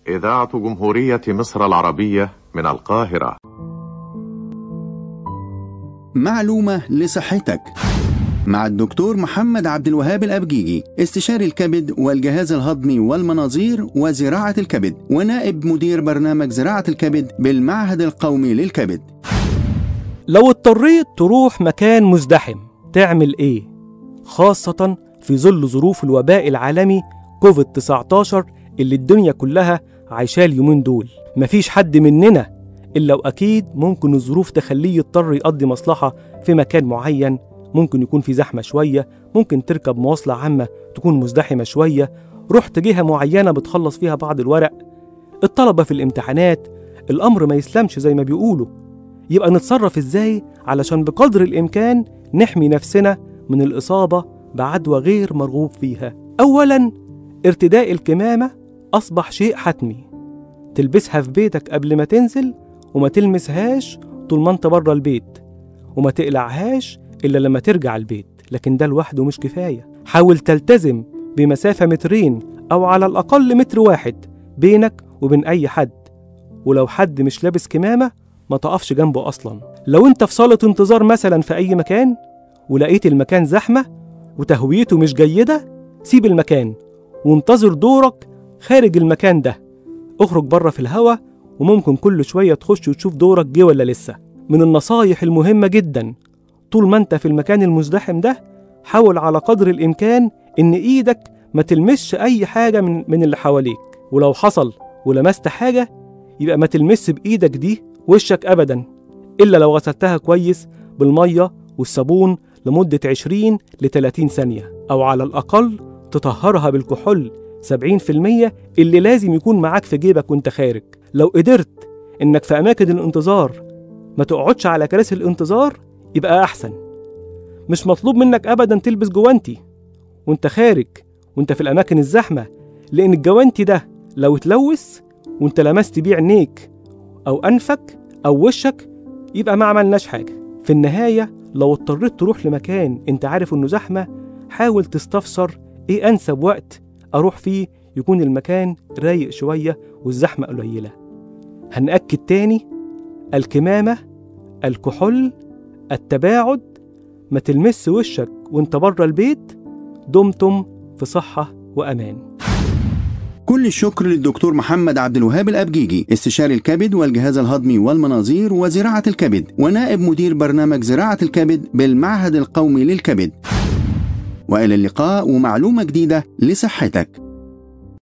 إذاعة جمهورية مصر العربية من القاهرة. معلومة لصحتك مع الدكتور محمد عبد الوهاب الأبجيجي، استشاري الكبد والجهاز الهضمي والمناظير وزراعة الكبد، ونائب مدير برنامج زراعة الكبد بالمعهد القومي للكبد. لو اضطريت تروح مكان مزدحم تعمل ايه؟ خاصة في ظل ظروف الوباء العالمي كوفيد-19 اللي الدنيا كلها عايشاه اليومين دول. مفيش حد مننا إلا وأكيد ممكن الظروف تخليه يضطر يقضي مصلحة في مكان معين، ممكن يكون في زحمة شوية، ممكن تركب مواصلة عامة تكون مزدحمة شوية، رحت جهة معينة بتخلص فيها بعض الورق، الطلبة في الامتحانات، الأمر ما يسلمش زي ما بيقولوا. يبقى نتصرف إزاي علشان بقدر الإمكان نحمي نفسنا من الإصابة بعدوى غير مرغوب فيها؟ أولاً، ارتداء الكمامة أصبح شيء حتمي، تلبسها في بيتك قبل ما تنزل وما تلمسهاش طول ما انت بره البيت، وما تقلعهاش إلا لما ترجع البيت. لكن ده لوحده مش كفاية، حاول تلتزم بمسافة 2 متر أو على الأقل 1 متر بينك وبين أي حد، ولو حد مش لابس كمامة ما تقفش جنبه أصلا. لو انت في صالة انتظار مثلا في أي مكان ولقيت المكان زحمة وتهويته مش جيدة، سيب المكان وانتظر دورك خارج المكان ده، اخرج بره في الهوا، وممكن كل شوية تخش وتشوف دورك جه ولا لسه. من النصايح المهمة جدا طول ما انت في المكان المزدحم ده، حاول على قدر الإمكان إن إيدك ما تلمسش أي حاجة من اللي حواليك، ولو حصل ولمست حاجة يبقى ما تلمس بإيدك دي وشك أبدا، إلا لو غسلتها كويس بالمية والصابون لمدة 20 ل 30 ثانية، أو على الأقل تطهرها بالكحول 70% اللي لازم يكون معاك في جيبك وانت خارج. لو قدرت إنك في أماكن الانتظار ما تقعدش على كراسي الانتظار يبقى أحسن. مش مطلوب منك أبدا تلبس جوانتي وانت خارج وانت في الأماكن الزحمة، لأن الجوانتي ده لو اتلوث وانت لمست بيه عينيك أو أنفك أو وشك يبقى ما عملناش حاجة. في النهاية لو اضطريت تروح لمكان انت عارف انه زحمة، حاول تستفسر ايه أنسب وقت أروح فيه يكون المكان رايق شوية والزحمة قليلة. هنأكد تاني: الكمامة، الكحول، التباعد، ما تلمس وشك وانت بره البيت. دمتم في صحة وأمان. كل الشكر للدكتور محمد عبد الوهاب الأبجيجي، استشاري الكبد والجهاز الهضمي والمناظير وزراعة الكبد، ونائب مدير برنامج زراعة الكبد بالمعهد القومي للكبد. وإلى اللقاء ومعلومة جديدة لصحتك.